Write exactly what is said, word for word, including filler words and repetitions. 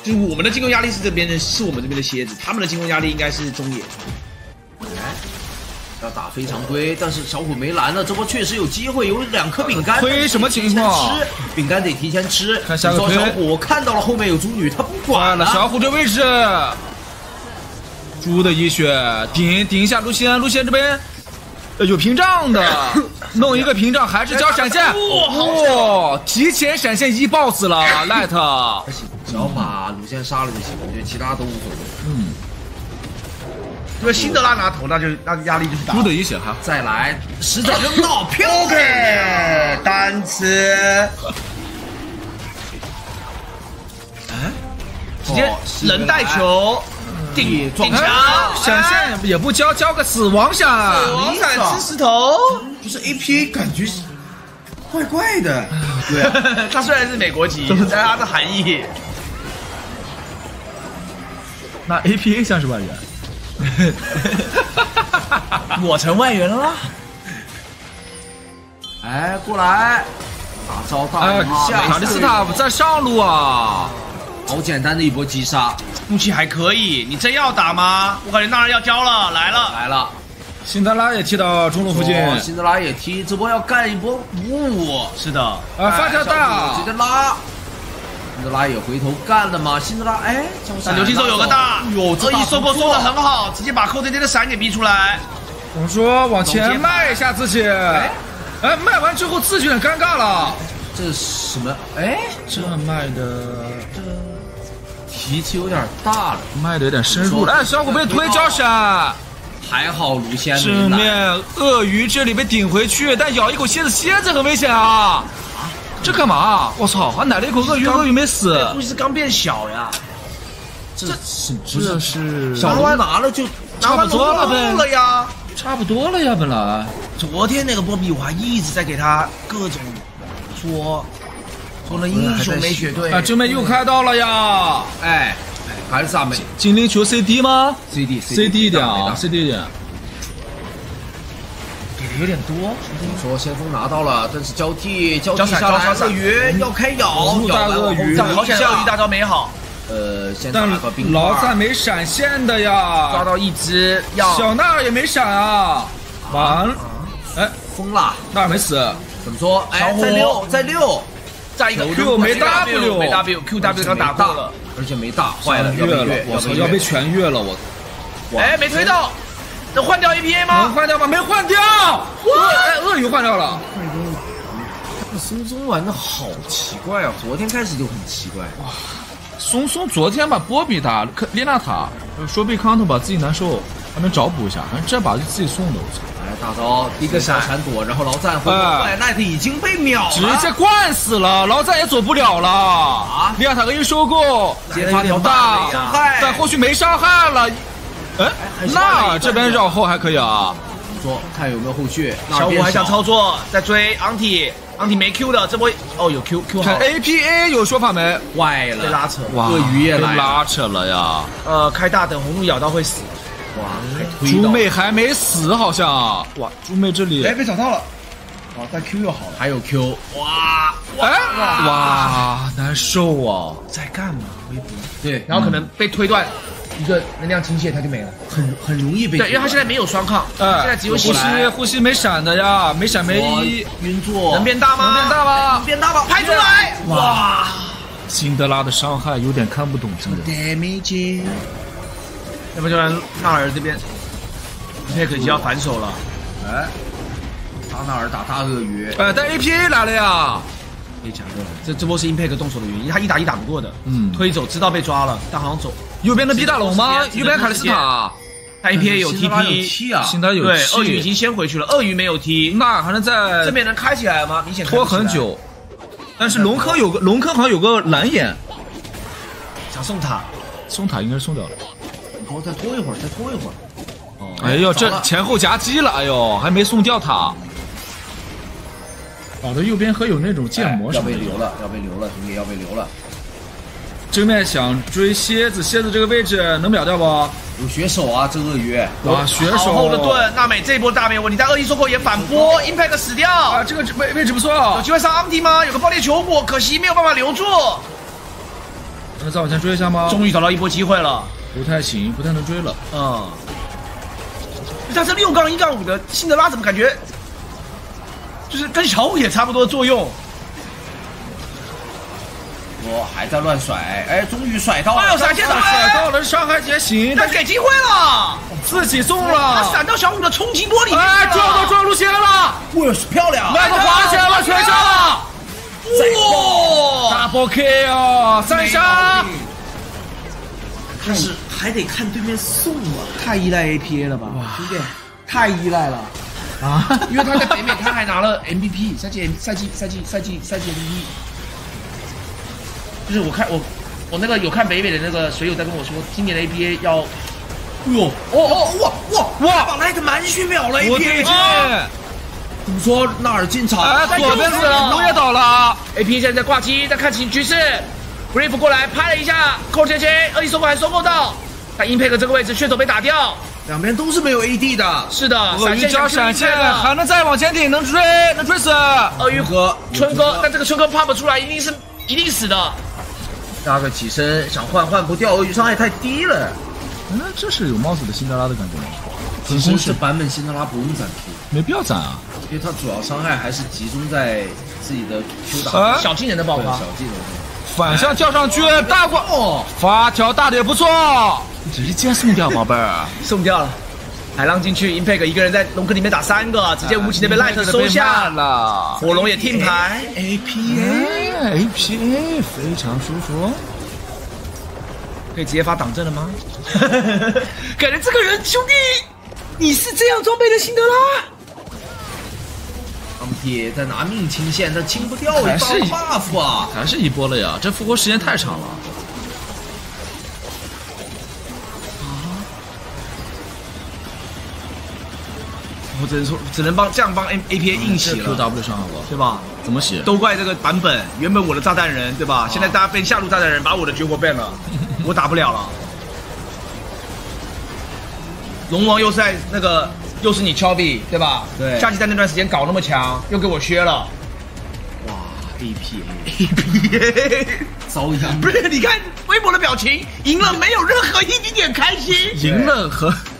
就是我们的进攻压力是这边的，是我们这边的蝎子，他们的进攻压力应该是中野。 哎，要打非常规，但是小虎没蓝了，这波确实有机会，有两颗饼干。 推什么情况？ 吃饼干得提前吃。 看下个推。 小虎看到了后面有猪女，他不管了。小虎这位置，猪的一血顶顶一下，卢仙，卢仙这边。有屏障的，弄一个屏障还是交闪现，哇！提前闪现一 boss 了 ，light， 只要把鲁仙杀了就行，我觉得其他都无所谓。 嗯， 因为辛德拉拿头，那就那压力就是大。 猪的一血哈， 再来，石子扔到，漂亮 ，OK， 单吃。 哎， 直接人带球。顶顶墙， 闪现也不交，交个死亡闪， 死亡闪吃石头， 不是 A P A 感觉怪怪的。 对、啊，他虽然是美国籍，但他的含义。 那 A P A 像是外援， 我成外援了啦。 哎，过来，大招大一下，卡利斯塔在上路啊。 好简单的一波击杀， 武器还可以，你真要打吗？我感觉纳尔要交了，来了来了， 辛德拉也踢到中路附近， 哦、辛德拉也踢，这波要干一波五， 是的， 啊发条大， 直接拉，辛德拉也回头干了吗？辛德拉哎， 但流星手有个大， 哟， 恶意收购收的很好，直接把寇爹爹的闪给逼出来。 我们说往前迈一下自己，哎，哎迈完之后自己有点尴尬了， 这是什么？哎， 这迈的这。脾气有点大了， 迈的有点深入了。哎，小虎被推交闪， 还好卢仙正面鳄鱼这里被顶回去，但咬一口蝎子，蝎子很危险啊！这干嘛？我操！还奶了一口鳄鱼，鳄鱼没死。 估计是刚变小呀。 这是这是小龙拿了就差不多了呗了呀， 差不多了呀，本来。 昨天那个波比我还一直在给他各种说。说了英雄没血对啊，正面又开到了呀！ 哎，还是萨美精灵球 C D 吗 ？C D C D 一点啊 ，C D 一点， 给的有点多。 说先锋拿到了，但是交替交替下来，鳄鱼要开咬， 大鳄鱼， 好险鳄鱼大招没好。 呃，先但劳赞没闪现的呀， 抓到一只，要小纳尔也没闪啊，完，哎， 疯了， 纳尔没死， 怎么说？哎，在六，在六。 再一个 Q 没 W， 没 W，Q W 刚打过了， 而且没大，坏了， 要被越，我操，要被全越了我。 哎，没推到，能换掉 A P A 吗？ 能换掉吗？没换掉。哎，鳄鱼换掉了。 松松玩的好奇怪啊！昨天开始就很奇怪。 哇，松松昨天把波比打列娜塔，说被康特把自己难受，还能找补一下，反正这把就自己送的，我操。 来大招，第一个小闪躲，然后劳赞回头，哎，奈特已经被秒了， 直接灌死了，劳赞也走不了了啊！利亚塔恶意收购， 接发条大伤害， 但后续没伤害了。哎，那这边绕后还可以啊。 说看有没有后续。 小虎还想操作，在追昂体，昂体没 Q 的，这波哦有 Q Q 好。 看 A P A 有说法没？ 坏了， 被拉扯， 哇， 鳄鱼也来被拉扯了呀。 呃，开大等红鹿咬到会死。 哇， 猪妹还没死好像。哇，猪妹这里哎被找到了。哦，但 Q 又好了， 还有 Q。 哇， 哎哇，难受啊！ 在干嘛？微博。 对， 然后可能被推断一个能量倾泻，他就没了， 很很容易被。 对，因为他现在没有双抗， 哎， 现在只有呼吸，呼吸没闪的呀，没闪没一， 晕坐。 能变大吗？ 能变大吗？ 变大吗？ 拍出来！哇， 辛德拉的伤害有点看不懂，真的。 damage。要不就让纳尔这边，佩克已经要反手了。 哎，达纳尔打大鳄鱼。 哎，但 A P A 来了呀！ 可以讲的，这这波是 Impact 动手的原因，他一打一打不过的。 嗯， 推走知道被抓了，但好像走。 右边的 B 大龙吗？右边卡利斯塔。 但 A P A 有 T P 啊， 辛德有对，鳄鱼已经先回去了，鳄鱼没有 T， 那还能在这边能开起来吗？明显拖很久。但是龙坑有个龙坑好像有个蓝眼， 想送塔， 送塔应该是送掉了。 然后再拖一会儿，再拖一会儿。 哦，哎呦，这前后夹击了，哎呦，还没送掉塔。搞得右边和有那种剑魔要被留了，要被留了，兄弟要被留了。 正面想追蝎子，蝎子这个位置能秒掉不？ 有血手啊，这鳄鱼。 哇，血手好后的盾，娜美这一波大没有问题，但恶意收购也反拨 ，Impact 死掉。 啊，这个位位置不错， 有机会上 Anti 吗？有个爆裂球果，可惜没有办法留住。 能再往前追一下吗？ 终于找到一波机会了。 不太行，不太能追了。 嗯。但是六杠一杠五的辛德拉怎么感觉，就是跟小五也差不多作用？ 我还在乱甩，哎，终于甩到了， 哎呦，闪现到甩到了，伤害也行， 但给机会了， 自己送了， 他闪到小五的冲击波里面， 哎，撞到撞路线了， 哇，漂亮， 麦克滑起来了，全杀了， 哇 ，double kill，三杀。 但是还得看对面送啊， 太依赖 A P A 了吧，兄弟，太依赖了啊！因为他在北美他还拿了 M V P， 赛季赛季赛季赛季赛季 M V P。就是我看我我那个有看北美的那个水友在跟我说，今年的 A P A 要，哎呦，哦哦哇哇哇，把莱特满血秒了 A P A， 怎么说纳尔进场？ 哎，左边死了，路也倒了 ，A P A 现在在挂机，在看清局势。Brief 过来拍了一下，扣切切，恶意收购还收购到，但 Impact 这个位置血手被打掉， 两边都是没有 A D 的。 是的， 鳄鱼交闪现，还能再往前顶，能追，能追死。 鳄鱼和春哥，但这个春哥 pop 出来，一定是一定死的。 大个起身想换换不掉，鳄鱼伤害太低了。 嗯，这是有帽子的辛德拉的感觉吗？ 其实这版本辛德拉不用斩 Q， 没必要斩啊， 因为他主要伤害还是集中在自己的 Q 打、 啊、 小技能的爆发， 小技能。 反向跳上去，大怪哦，发条大的也不错，直接送掉宝贝儿， 送掉了。海浪进去 ，Impact 一个人在龙坑里面打三个，直接无情的被 Light 收下了。 火龙也听牌 ，A P A A P A 非常舒服， 可以直接发挡阵了吗？感觉这个人兄弟，你是这样装备的辛德拉？ 钢铁在拿命清线，他清不掉， 还是 buff 啊， 还是一波了呀！这复活时间太长了。 我只能说，只能帮这样帮 A P A 硬洗了 ，Q W 上好了， 对吧？ 怎么洗？ 都怪这个版本，原本我的炸弹人，对吧？现在大家变下路炸弹人，把我的绝活 ban 了，我打不了了。龙王又在那个，又是你 Chubby 对吧？ 对。 夏季在那段时间搞那么强，又给我削了。 哇 ，A P A，A P A， 遭殃。 不是，你看微博的表情，赢了没有任何一丁点开心。 赢了和